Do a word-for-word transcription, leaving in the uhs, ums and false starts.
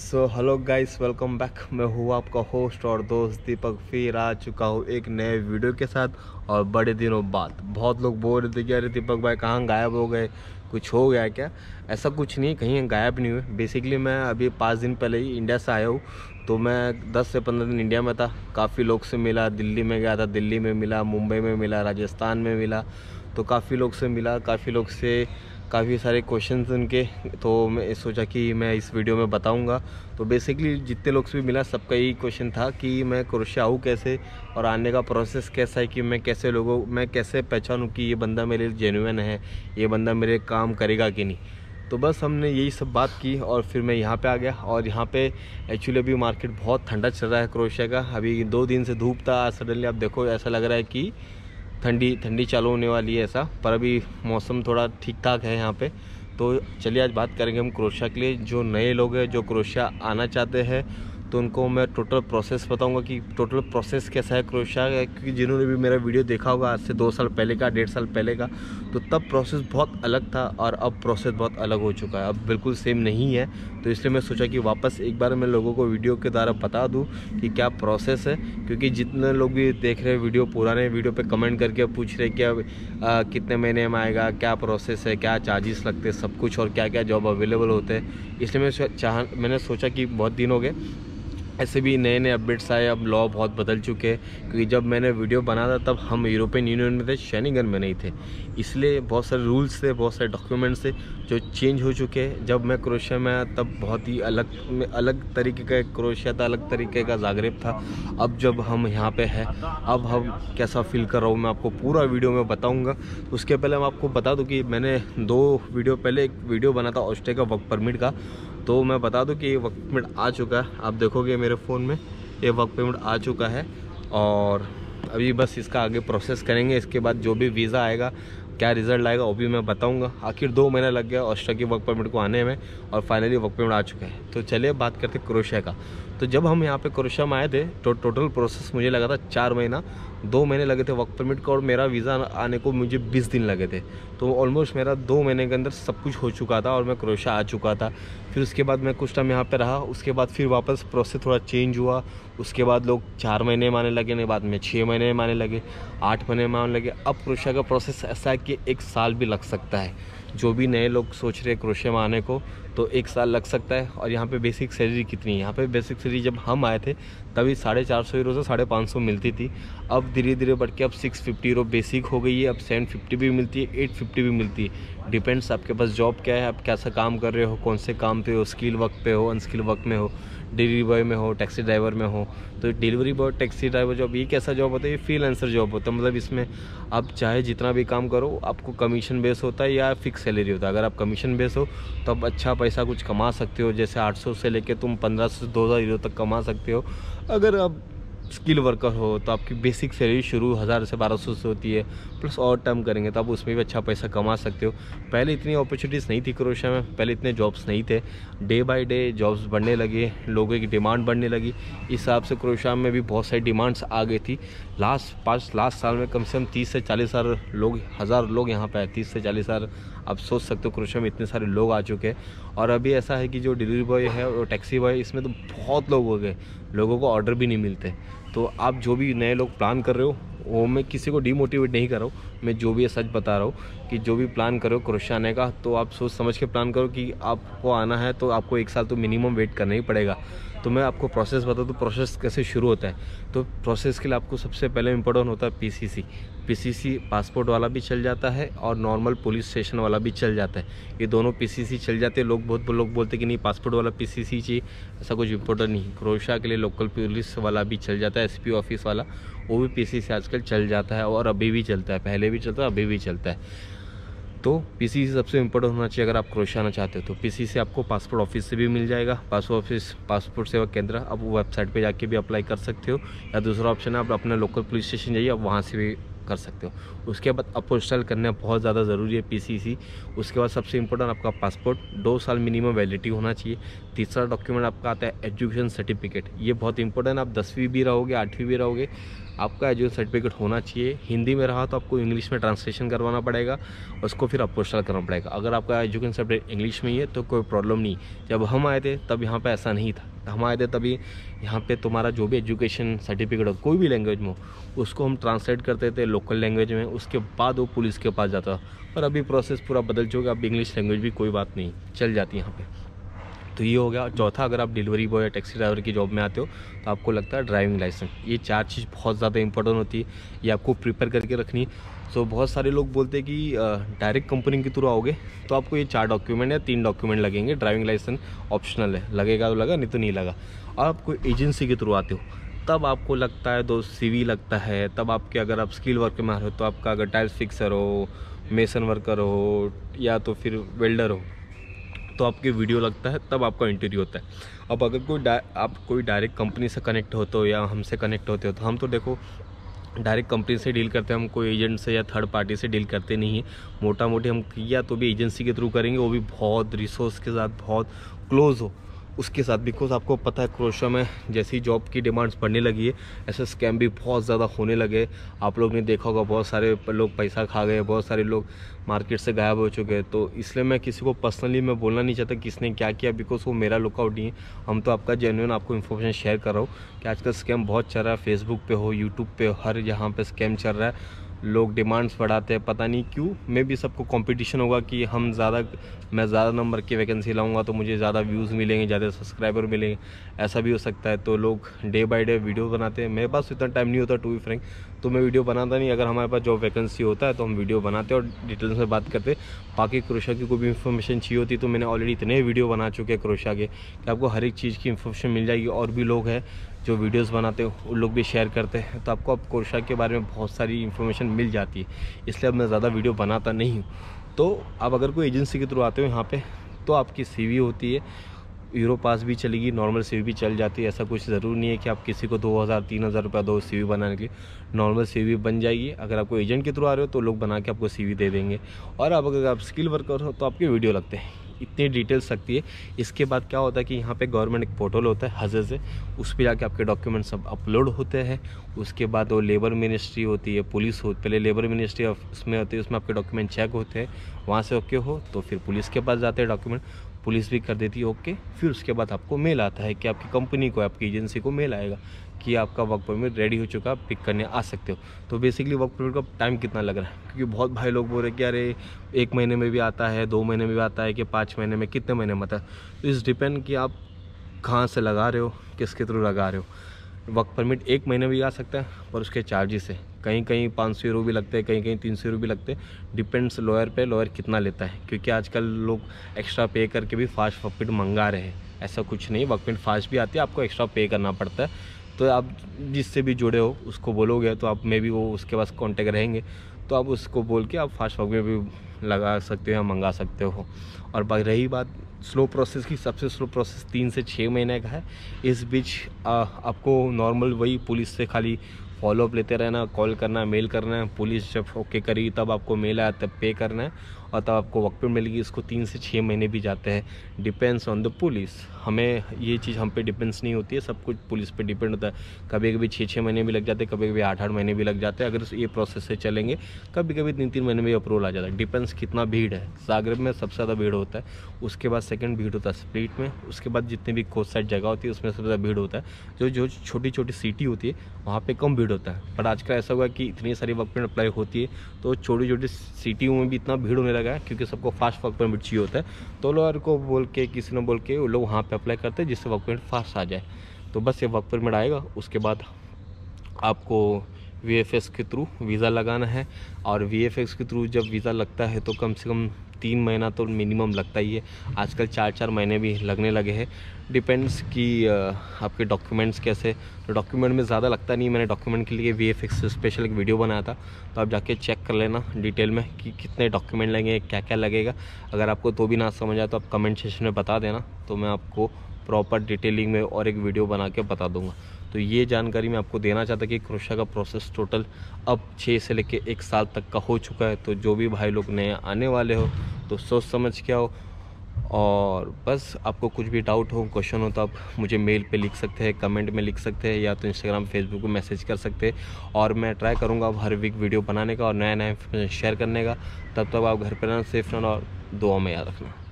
सो hello guys, welcome back. मैं हूँ आपका होस्ट और दोस्त दीपक। फिर आ चुका हूँ एक नए वीडियो के साथ और बड़े दिनों बाद। बहुत लोग बोल रहे थे कि अरे दीपक भाई कहाँ गायब हो गए, कुछ हो गया क्या। ऐसा कुछ नहीं, कहीं गायब नहीं हुए। बेसिकली मैं अभी पाँच दिन पहले ही इंडिया से आया हूँ, तो मैं दस से पंद्रह दिन इंडिया में था। काफ़ी लोग से मिला, दिल्ली में गया था, दिल्ली में मिला, मुंबई में मिला, राजस्थान में मिला। तो काफ़ी लोग से मिला, काफ़ी लोग से काफ़ी सारे क्वेश्चंस उनके। तो मैं सोचा कि मैं इस वीडियो में बताऊंगा। तो बेसिकली जितने लोग से भी मिला सबका यही क्वेश्चन था कि मैं क्रोएशिया आऊँ कैसे और आने का प्रोसेस कैसा है, कि मैं कैसे लोगों मैं कैसे पहचानूँ कि ये बंदा मेरे लिए जेन्युइन है, ये बंदा मेरे काम करेगा कि नहीं। तो बस हमने यही सब बात की और फिर मैं यहाँ पे आ गया। और यहाँ पे एक्चुअली अभी मार्केट बहुत ठंडा चल रहा है क्रोएशिया का। अभी दो दिन से धूप था, आज सडनली आप देखो ऐसा लग रहा है कि ठंडी ठंडी चालू होने वाली है ऐसा। पर अभी मौसम थोड़ा ठीक ठाक है यहाँ पे। तो चलिए आज बात करेंगे हम क्रोएशिया के लिए। जो नए लोग हैं जो क्रोएशिया आना चाहते हैं तो उनको मैं टोटल प्रोसेस बताऊंगा कि टोटल प्रोसेस कैसा है क्रोएशिया का। क्योंकि जिन्होंने भी मेरा वीडियो देखा होगा आज से दो साल पहले का, डेढ़ साल पहले का, तो तब प्रोसेस बहुत अलग था और अब प्रोसेस बहुत अलग हो चुका है। अब बिल्कुल सेम नहीं है। तो इसलिए मैं सोचा कि वापस एक बार मैं लोगों को वीडियो के द्वारा बता दूं कि क्या प्रोसेस है। क्योंकि जितने लोग भी देख रहे हैं वीडियो, पुराने वीडियो पे कमेंट करके पूछ रहे कि अब आ, कितने महीने में आएगा, क्या प्रोसेस है, क्या चार्जेस लगते हैं, सब कुछ, और क्या क्या जॉब अवेलेबल होते हैं। इसलिए मैं चाह मैंने सोचा कि बहुत दिन हो गए, ऐसे भी नए नए अपडेट्स आए, अब लॉ बहुत बदल चुके हैं। क्योंकि जब मैंने वीडियो बना था तब हम यूरोपियन यूनियन में थे, शेंगन में नहीं थे। इसलिए बहुत सारे रूल्स थे, बहुत सारे डॉक्यूमेंट्स थे जो चेंज हो चुके हैं। जब मैं क्रोएशिया में आया तब बहुत ही अलग अलग तरीके का क्रोएशिया था, अलग तरीके का ज़ाग्रेब था। अब जब हम यहाँ पे हैं, अब हम कैसा फील कर रहा हूँ मैं आपको पूरा वीडियो में बताऊँगा। उसके पहले मैं आपको बता दूँ कि मैंने दो वीडियो पहले एक वीडियो बना था ऑस्ट्रिया का वर्क परमिट का। तो मैं बता दूं कि ये वर्क परमिट आ चुका है। आप देखोगे मेरे फ़ोन में ये वर्क परमिट आ चुका है और अभी बस इसका आगे प्रोसेस करेंगे। इसके बाद जो भी वीज़ा आएगा, क्या रिज़ल्ट आएगा वो भी मैं बताऊंगा। आखिर दो महीना लग गया ऑस्ट्रिया की वर्क परमिट को आने में और फाइनली वर्क परमिट आ चुका है। तो चलिए बात करते हैं क्रोएशिया का। तो जब हम यहाँ पे क्रोएशिया में आए थे तो टोटल प्रोसेस मुझे लगा था चार महीना, दो महीने लगे थे वर्क परमिट को और मेरा वीज़ा आने को मुझे बीस दिन लगे थे। तो ऑलमोस्ट मेरा दो महीने के अंदर सब कुछ हो चुका था और मैं क्रोएशिया आ चुका था। फिर उसके बाद मैं कुछ टाइम यहाँ पे रहा, उसके बाद फिर वापस प्रोसेस थोड़ा चेंज हुआ। उसके बाद लोग चार महीने माने लगे, नहीं बाद में छः महीने माने लगे, आठ महीने माने लगे। अब क्रोएशिया का प्रोसेस ऐसा है कि एक साल भी लग सकता है। जो भी नए लोग सोच रहे हैं क्रोएशिया में आने को तो एक साल लग सकता है। और यहाँ पे बेसिक सैलरी कितनी है, यहाँ पे बेसिक सैलरी जब हम आए थे तभी साढ़े चार सौ यूरो से साढ़े पाँच सौ मिलती थी। अब धीरे धीरे बढ़ के अब सिक्स फिफ्टी यूरो बेसिक हो गई है। अब सेवन फिफ्टी भी मिलती है, एट फिफ्टी भी मिलती है। डिपेंड्स आपके पास जॉब क्या है, आप कैसा काम कर रहे हो, कौन से काम पे हो, स्किल वर्क पे हो, अनस्किल वर्क में हो, डिलीवरी बॉय में हो, टैक्सी ड्राइवर में हो। तो delivery boy, taxi driver job ये कैसा जॉब होता है, ये फ्रीलांसर जॉब होता है। मतलब इसमें आप चाहे जितना भी काम करो आपको कमीशन बेस होता है या फिक्स सैलरी होता है। अगर आप कमीशन बेस हो तो आप अच्छा पैसा कुछ कमा सकते हो, जैसे आठ सौ से लेके तुम पंद्रह सौ से दो हज़ार यूरो तक कमा सकते हो। अगर आप स्किल वर्कर हो तो आपकी बेसिक सैलरी शुरू हज़ार से बारह सौ से होती है, प्लस और टर्म करेंगे तो आप उसमें भी अच्छा पैसा कमा सकते हो। पहले इतनी अपॉर्चुनिटीज़ नहीं थी क्रोएशिया में, पहले इतने जॉब्स नहीं थे। डे बाय डे जॉब्स बढ़ने लगे, लोगों की डिमांड बढ़ने लगी। इस हिसाब से क्रोएशिया में भी बहुत सारी डिमांड्स आ गई थी। लास्ट पाँच लास्ट साल में कम से कम तीस से चालीस हज़ार लोग हज़ार लोग यहाँ पे आए, तीस से चालीस हज़ार। आप सोच सकते हो क्रोएशिया में इतने सारे लोग आ चुके हैं। और अभी ऐसा है कि जो डिलीवरी बॉय है और टैक्सी बॉय, इसमें तो बहुत लोग हो गए, लोगों को ऑर्डर भी नहीं मिलते। तो आप जो भी नए लोग प्लान कर रहे हो, वो मैं किसी को डीमोटिवेट नहीं कर रहा हूँ, मैं जो भी है सच बता रहा हूँ कि जो भी प्लान करो क्रोएशिया आने का तो आप सोच समझ के प्लान करो कि आपको आना है तो आपको एक साल तो मिनिमम वेट करना ही पड़ेगा। तो मैं आपको प्रोसेस बता दूँ प्रोसेस कैसे शुरू होता है। तो प्रोसेस के लिए आपको सबसे पहले इम्पोर्टेंट होता है पीसीसी। पीसीसी पासपोर्ट वाला भी चल जाता है और नॉर्मल पुलिस स्टेशन वाला भी चल जाता है। ये दोनों पीसीसी चल जाते हैं। लोग बहुत लोग बोलते हैं कि नहीं पासपोर्ट वाला पीसीसी चाहिए, ऐसा कुछ इम्पोर्टेंट नहीं। क्रोएशिया के लिए लोकल पुलिस वाला भी चल जाता है, एसपी ऑफिस वाला, वो भी पीसीसी आजकल चल जाता है और अभी भी चलता है, पहले भी चलता है, अभी भी चलता है। तो पीसीसी सबसे इम्पोर्टेंट होना चाहिए अगर आप क्रोएशिया आना चाहते हो। तो पीसीसी आपको पासपोर्ट ऑफिस से भी मिल जाएगा, पासपोर्ट ऑफिस, पासपोर्ट सेवा केंद्र, आप वो वेबसाइट पे जाके भी अप्लाई कर सकते हो। या दूसरा ऑप्शन है आप अपने लोकल पुलिस स्टेशन जाइए, आप वहाँ से भी कर सकते हो। उसके बाद अपोस्टल करना बहुत ज़्यादा ज़रूरी है पीसीसी। उसके बाद सबसे इम्पोर्टेंट आपका पासपोर्ट, दो साल मिनिमम वैलिडिटी होना चाहिए। तीसरा डॉक्यूमेंट आपका आता है एजुकेशन सर्टिफिकेट। ये बहुत इंपॉर्टेंट, आप दसवीं भी रहोगे, आठवीं भी रहोगे, आपका एजुकेशन सर्टिफिकेट होना चाहिए। हिंदी में रहा तो आपको इंग्लिश में ट्रांसलेशन करवाना पड़ेगा, उसको फिर अपोस्टल करना पड़ेगा। अगर आपका एजुकेशन सर्टिफिकेट इंग्लिश में ही है तो कोई प्रॉब्लम नहीं। जब हम आए थे तब यहाँ पे ऐसा नहीं था। हम आए थे तभी यहाँ पे तुम्हारा जो भी एजुकेशन सर्टिफिकेट हो कोई भी लैंग्वेज में हो, उसको हम ट्रांसलेट करते थे लोकल लैंग्वेज में, उसके बाद वो पुलिस के पास जाता। और अभी प्रोसेस पूरा बदल चुका, अब इंग्लिश लैंग्वेज भी कोई बात नहीं चल जाती यहाँ पे। तो ये हो गया। चौथा, अगर आप डिलीवरी बॉय या टैक्सी ड्राइवर की जॉब में आते हो तो आपको लगता है ड्राइविंग लाइसेंस। ये चार चीज़ बहुत ज़्यादा इंपॉर्टेंट होती है, ये आपको प्रिपेयर करके रखनी है। सो बहुत सारे लोग बोलते हैं कि डायरेक्ट कंपनी के थ्रू आओगे तो आपको ये चार डॉक्यूमेंट या तीन डॉक्यूमेंट लगेंगे। ड्राइविंग लाइसेंस ऑप्शनल है, लगेगा तो लगा, नहीं तो नहीं लगा। और आप कोई एजेंसी के थ्रू आते हो तब आपको लगता है दो सीवी लगता है। तब आपके अगर आप स्किल वर्क में आ रहे हो तो आपका अगर टाइल्स फिक्सर हो, मेसन वर्कर हो या तो फिर वेल्डर हो तो आपके वीडियो लगता है, तब आपका इंटरव्यू होता है। अब अगर कोई आप कोई डायरेक्ट कंपनी से कनेक्ट होते हो या हमसे कनेक्ट होते हो तो हम तो देखो डायरेक्ट कंपनी से डील करते हैं, हम कोई एजेंट से या थर्ड पार्टी से डील करते नहीं है। मोटा मोटी हम किया तो भी एजेंसी के थ्रू करेंगे, वो भी बहुत रिसोर्स के साथ, बहुत क्लोज हो उसके साथ। बिकॉज आपको पता है क्रोएशिया में जैसी जॉब की डिमांड्स बढ़ने लगी है, ऐसे स्कैम भी बहुत ज़्यादा होने लगे। आप लोग ने देखा होगा बहुत सारे लोग पैसा खा गए, बहुत सारे लोग मार्केट से गायब हो चुके हैं। तो इसलिए मैं किसी को पर्सनली मैं बोलना नहीं चाहता किसने क्या किया, बिकॉज वो मेरा लुकआउट नहीं है। हम तो आपका जेन्युइन आपको इन्फॉर्मेशन शेयर कर रहा हूँ कि आजकल स्कैम बहुत चल रहा है। फेसबुक पे हो, यूट्यूब पे हो, हर जहाँ पे स्कैम चल रहा है। लोग डिमांड्स बढ़ाते हैं, पता नहीं क्यों। मे भी सबको कंपटीशन होगा कि हम ज़्यादा मैं ज़्यादा नंबर की वैकेंसी लाऊंगा तो मुझे ज़्यादा व्यूज़ मिलेंगे, ज़्यादा सब्सक्राइबर मिलेंगे, ऐसा भी हो सकता है। तो लोग डे बाय डे वीडियो बनाते हैं। मेरे पास इतना टाइम नहीं होता टू बी फ्रैंक, तो मैं वीडियो बनाता नहीं। अगर हमारे पास जॉब वैकेंसी होता है तो हम वीडियो बनाते हैं और डिटेल्स में बात करते। बाकी क्रोएशिया की कोई भी इन्फॉर्मेशन चाहिए होती तो मैंने ऑलरेडी इतने वीडियो बना चुके हैं क्रोएशिया के कि आपको हर एक चीज़ की इन्फॉर्मेशन मिल जाएगी। और भी लोग हैं जो वीडियोस बनाते हैं, उन लोग भी शेयर करते हैं, तो आपको अब क्रोएशिया के बारे में बहुत सारी इन्फॉर्मेशन मिल जाती है। इसलिए अब मैं ज़्यादा वीडियो बनाता नहीं हूँ। तो अब अगर कोई एजेंसी के थ्रू आते हो यहाँ पे तो आपकी सीवी होती है, यूरो पास भी चलेगी, नॉर्मल सीवी भी चल जाती है। ऐसा कुछ ज़रूरी नहीं है कि आप किसी को दो हज़ार तीन हज़ार रुपये दो सीवी बनाने के लिए, नॉर्मल सीवी बन जाएगी। अगर आपको एजेंट के थ्रू आ रहे हो तो लोग बना के आपको सीवी दे देंगे। और अब अगर आप स्किल वर्कर हो तो आपके वीडियो लगते हैं। इतनी डिटेल्स लगती है। इसके बाद क्या होता है कि यहाँ पे गवर्नमेंट एक पोर्टल होता है हज़ से, उस पर जाके आपके डॉक्यूमेंट सब अपलोड होते हैं। उसके बाद वो लेबर मिनिस्ट्री होती है, पुलिस हो, पहले लेबर मिनिस्ट्री उसमें होती है, उसमें आपके डॉक्यूमेंट चेक होते हैं। वहाँ से ओके हो तो फिर पुलिस के पास जाते हैं डॉक्यूमेंट, पुलिस भी कर देती है ओके। फिर उसके बाद आपको मेल आता है कि आपकी कंपनी को, आपकी एजेंसी को मेल आएगा कि आपका वर्क परमिट रेडी हो चुका, आप पिक करने आ सकते हो। तो बेसिकली वर्क परमिट का टाइम कितना लग रहा है, क्योंकि बहुत भाई लोग बोल रहे कि अरे एक महीने में भी आता है, दो महीने में भी आता है, कि पाँच महीने में, कितने महीने में आता है। तो इस डिपेंड कि आप कहाँ से लगा रहे हो, किसके थ्रू लगा रहे हो। वर्क परमिट एक महीने में भी आ सकता है, पर उसके चार्जेस है, कहीं कहीं पाँच सौ यूरो भी लगते हैं, कहीं कहीं तीन सौ यूरो भी लगते हैं। डिपेंड्स लॉयर पे, लॉयर कितना लेता है, क्योंकि आजकल लोग एक्स्ट्रा पे करके भी फास्ट वर्क परमिट मंगा रहे हैं। ऐसा कुछ नहीं, वर्क परमिट फास्ट भी आती है, आपको एक्स्ट्रा पे करना पड़ता है। तो आप जिससे भी जुड़े हो उसको बोलोगे तो आप में भी वो उसके पास कॉन्टेक्ट रहेंगे, तो आप उसको बोल के आप फास्ट वर्क में भी लगा सकते हो या मंगा सकते हो। और बाकी रही बात स्लो प्रोसेस की, सबसे स्लो प्रोसेस तीन से छः महीने का है। इस बीच आ, आपको नॉर्मल वही पुलिस से खाली फॉलोअप लेते रहना, कॉल करना, मेल करना है। पुलिस जब ओके करी तब आपको मेल आया, तब पे करना है और तब आपको वर्क परमिट मिलेगी। इसको तीन से छः महीने भी जाते हैं, डिपेंड्स ऑन द पुलिस। हमें ये चीज़ हम पे डिपेंड्स नहीं होती है, सब कुछ पुलिस पे डिपेंड होता है। कभी कभी छः छः महीने भी लग जाते हैं, कभी कभी आठ आठ महीने भी लग जाते हैं। अगर ये प्रोसेस से चलेंगे कभी कभी तीन तीन महीने में अप्रूवल आ जाता है। डिपेंड्स कितना भीड़ है। जागरेब में सबसे ज़्यादा भीड़ होता है, उसके बाद सेकंड भीड़ होता है स्प्लिट में, उसके बाद जितनी भी कोस्ट साइड जगह होती है उसमें सबसे ज़्यादा भीड़ होता है। जो जो छोटी छोटी सिटी होती है वहाँ पे कम भीड़ होता है। पर आजकल ऐसा हुआ कि इतनी सारी वर्क परमिट अप्लाई होती है तो छोटी छोटी सिटियों में भी इतना भीड़ होने लगा है, क्योंकि सबको फास्ट वर्क परमिट चाहिए होता है। तो लॉयर को बोल के, किसी ने बोल के, वो लोग वहाँ पे अप्लाई करते हैं जिससे वर्क परमिट फास्ट आ जाए। तो बस ये वर्क परमिट आएगा, उसके बाद आपको वी एफ एक्स के थ्रू वीज़ा लगाना है। और वी एफ एक्स के थ्रू जब वीज़ा लगता है तो कम से कम तीन महीना तो मिनिमम लगता ही है। आजकल चार चार महीने भी लगने लगे हैं। डिपेंड्स कि आपके डॉक्यूमेंट्स कैसे, तो डॉक्यूमेंट में ज़्यादा लगता नहीं। मैंने डॉक्यूमेंट के लिए वी एफ एक्स स्पेशल एक वीडियो बनाया था, तो आप जाके चेक कर लेना डिटेल में कि कितने डॉक्यूमेंट लगेंगे, क्या क्या लगेगा। अगर आपको तो भी ना समझ आए तो आप कमेंट सेक्शन में बता देना, तो मैं आपको प्रॉपर डिटेलिंग में और एक वीडियो बना के बता दूंगा। तो ये जानकारी मैं आपको देना चाहता कि क्रोएशिया का प्रोसेस टोटल अब छः से लेके एक साल तक का हो चुका है। तो जो भी भाई लोग नए आने वाले हो तो सोच समझ के आओ, और बस आपको कुछ भी डाउट हो, क्वेश्चन हो तो आप मुझे मेल पे लिख सकते हैं, कमेंट में लिख सकते हैं, या तो इंस्टाग्राम फेसबुक पे मैसेज कर सकते हैं। और मैं ट्राई करूँगा अब हर वीक वीडियो बनाने का और नया नया शेयर करने का। तब तक आप घर पर रहना, सेफ रहना और दुआ में याद रखना।